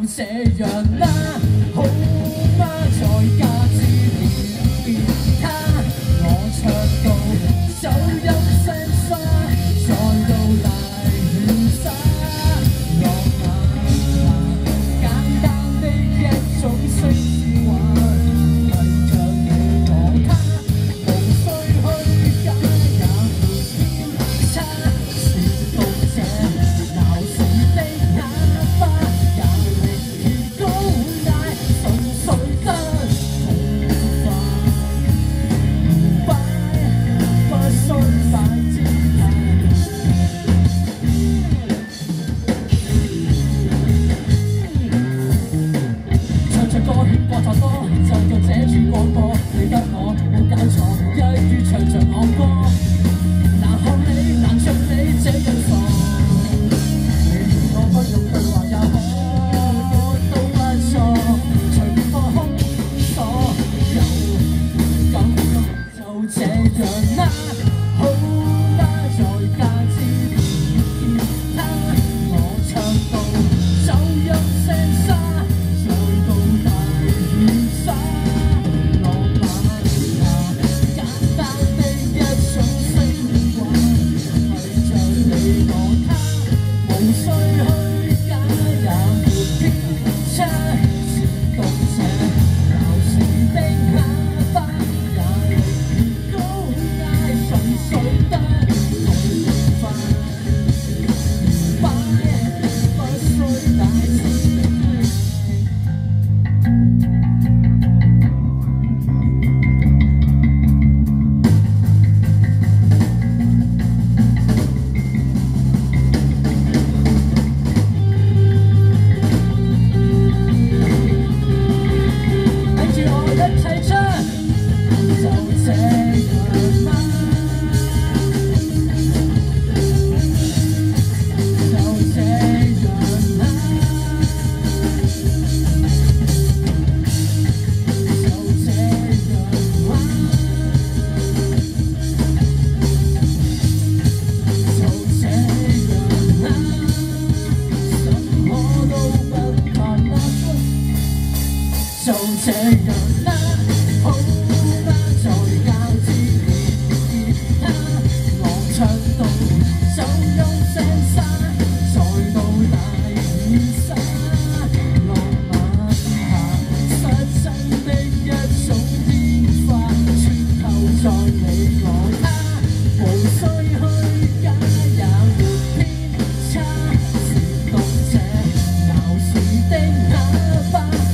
這樣啦，好嗎？再加支吉他，我唱到手音聲沙，再到大雨灑，浪漫簡單的一種聲線話，為着你我他，無需虛假也沒偏差，是讀者鬧市的啞巴。 過錯多，就到這處廣播，你得我冇搞錯，一於唱着我歌，難看你，難像你這樣傻，你我不用對話也可都不錯，隨便放空所有感覺就這樣啦，好啦，再加支吉他，我唱到手音聲沙。 就這樣啦，好啦，再交支吉他，我唱到手音聲沙，再到大雨灑，浪漫下失真的一種變化，穿透在你我他，無需虛假也沒偏差，是讀者鬧市的啞巴。